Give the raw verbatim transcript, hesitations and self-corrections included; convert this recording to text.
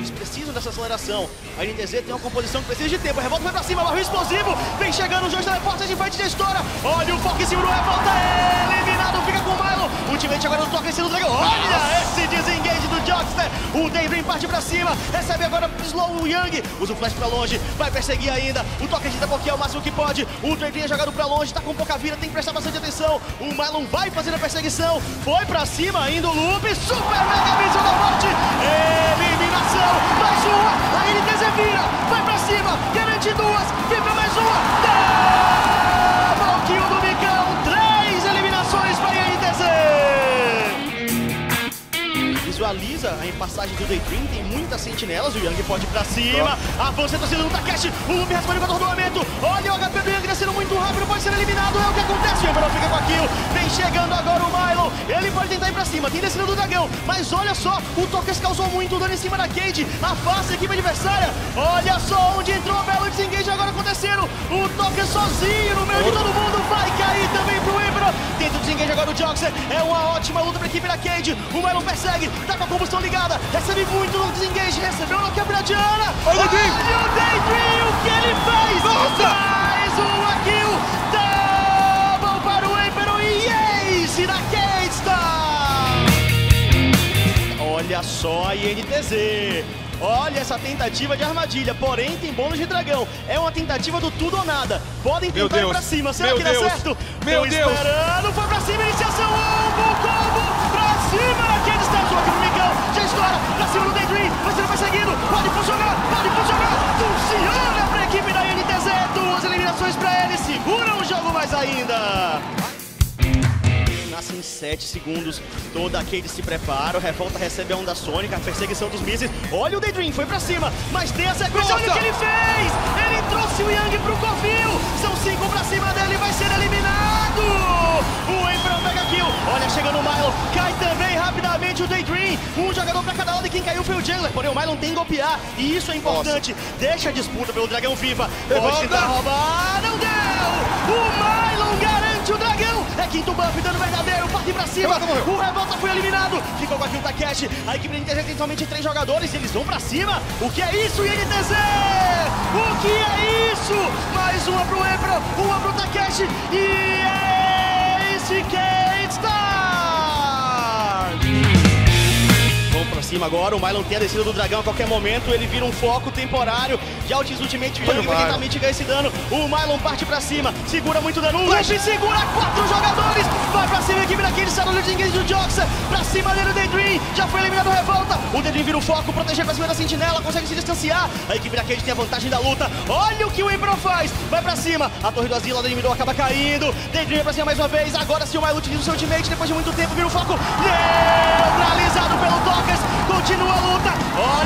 eles precisam dessa aceleração. A N T Z tem uma composição que precisa de tempo. A Revolta vai pra cima, barril explosivo. Vem chegando, os dois teleportes de frente de estoura. Olha o foco em cima do Revolta, eliminado, fica com o Milo. Ultimate agora no toque em cima do dragão. Olha esse desengage do Jockster. O Daybreak parte pra cima, recebe agora Slow o Yang. Usa o flash pra longe, vai perseguir ainda. O toque de bloqueia o máximo que pode. O Daybreak é jogado pra longe, tá com pouca vida, tem que prestar bastante atenção. O Mylon vai fazendo a perseguição. Foi pra cima, indo o loop. Super mega visão da morte. Eliminação, mais uma. A N T Z vira, vai pra cima, garante duas. Vem pra mais uma. Double kill do Micão. Três eliminações pra N T Z. Visualiza a passagem do Daydream, tem muitas sentinelas, o Yang pode ir pra cima, avança a torcida do Takeshi, o Loop responde com o atordoamento, olha o H P do Yang descendo muito rápido, pode ser eliminado, é o que acontece, o Emperor fica com a kill, vem chegando agora o Mylon, ele pode tentar ir pra cima, tem descida do dragão, mas olha só, o Tokers causou muito dano em cima da Cade, afasta a equipe adversária, olha só onde entrou o belo desengage agora acontecendo, o Tokers sozinho no meio de todo mundo, vai cair também pro Emperor, tenta o desengage agora o Jockster, é uma ótima luta pra equipe da Cade, o Mylon persegue, tá com a combustão ligada, recebe muito no desengage, recebeu no quebra da Diana. Olha o Daydream! Olha o Daydream, o que ele fez! Nossa! Mais uma kill! Double para o Emperor e ace da K-Star! Olha só a I N T Z! Olha essa tentativa de armadilha, porém tem bônus de dragão. É uma tentativa do tudo ou nada. Podem tentar ir pra cima, será Meu que Deus. dá certo? Meu Tô Deus! esperando, foi pra cima, iniciação, combo, combo, pra cima daquele está aqui no Micão, já estoura, pra cima do Daydream, vai sendo perseguido, pode funcionar, pode funcionar, funciona pra equipe da N T Z, duas eliminações pra ele, seguram o jogo mais ainda. Nasce em sete segundos, toda a Cade se prepara, o Revolta recebe a onda sônica, a perseguição dos mísseis, olha o Daydream, foi pra cima, mas tem a sequência, olha o que ele fez, ele trouxe o Yang pro covil, são cinco pra cima dele, vai ser eliminado, o Emperor pega kill, olha chegando o Mylon, cai também rapidamente o Daydream, um jogador pra cada lado e quem caiu foi o Jungler, porém o Mylon tem que golpear, e isso é importante, Nossa. Deixa a disputa pelo Dragão Viva, pode tentar roubar, não deu, o Mylon garante o dragão, é quinto buff, dando verdadeiro, parte pra cima, o Revolta foi eliminado, ficou com a kill da Takeshi, a equipe da N T Z tem somente três jogadores, eles vão pra cima, o que é isso, I N T Z? O que é isso? Mais uma pro Emperor, uma pro Takeshi, e é esse K-Star! Vamos pra cima agora, o Mylon tem a descida do dragão a qualquer momento, ele vira um foco temporário de Altis Ultimate, o Yang vai tentar mitigar esse dano, o Mylon parte pra cima, segura muito dano, o Luffy segura quatro jogadores, vai pra cima a equipe daquele, está no lead engage do Jockster, pra cima dele o Daydream, já foi eliminado o Revolta, o Daydream vira o foco, proteger pra cima da sentinela, consegue se distanciar, a equipe da Cade tem a vantagem da luta, olha o que o Emperor faz, vai pra cima, a torre do asilo, a Daydream acaba caindo, Daydream vai pra cima mais uma vez, agora sim o Mylon utiliza o seu ultimate, depois de muito tempo vira o foco, neutralizado pelo Tokers, continua a luta, olha